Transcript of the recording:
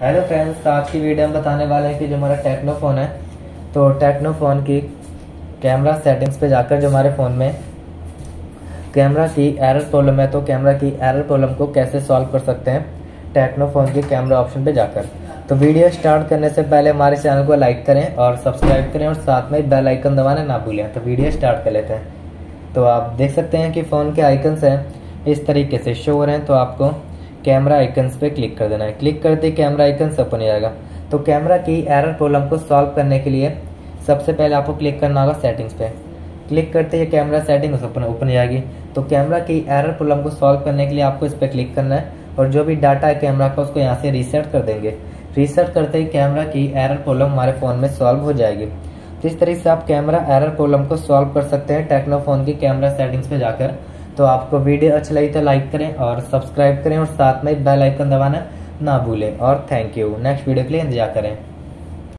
Hello friends, आज की video में बताने वाले हैं कि जो हमारा टेक्नो फ़ोन है, तो टेक्नो फ़ोन की कैमरा सेटिंग्स पे जाकर जो हमारे फ़ोन में कैमरा की एरर प्रॉब्लम है, तो कैमरा की एरर प्रॉब्लम को कैसे सॉल्व कर सकते हैं टेक्नो फ़ोन के कैमरा ऑप्शन पे जाकर। तो वीडियो स्टार्ट करने से पहले हमारे चैनल को लाइक करें और सब्सक्राइब करें और साथ में बेल आइकन दबाना ना भूलें। तो वीडियो स्टार्ट कर लेते हैं। तो आप देख सकते हैं कि फ़ोन के आइकन्स हैं इस तरीके से शो हो रहे हैं। तो आपको कैमरा आइकन्स पे क्लिक कर देना है। क्लिक करते ही कैमरा आइकन्स ओपन हो जाएगा। तो कैमरा की एरर प्रॉब्लम को सॉल्व करने के लिए सबसे पहले आपको क्लिक करना होगा सेटिंग्स पे। क्लिक करते ही कैमरा सेटिंग्स ओपन हो जाएगी। तो कैमरा की एरर प्रॉब्लम को सॉल्व करने के लिए आपको इस पर क्लिक करना है और जो भी डाटा है कैमरा का उसको यहाँ से रीसेट कर देंगे। रीसेट करते ही कैमरा की एरर प्रॉब्लम हमारे फ़ोन में सॉल्व हो जाएगी। तो इस तरीके से आप कैमरा एरर प्रॉब्लम को सॉल्व कर सकते हैं टेक्नो फ़ोन की कैमरा सेटिंग्स पे जाकर। तो आपको वीडियो अच्छी लगी तो लाइक करें और सब्सक्राइब करें और साथ में बेल आइकन दबाना ना भूलें। और थैंक यू। नेक्स्ट वीडियो के लिए इंतजार करें।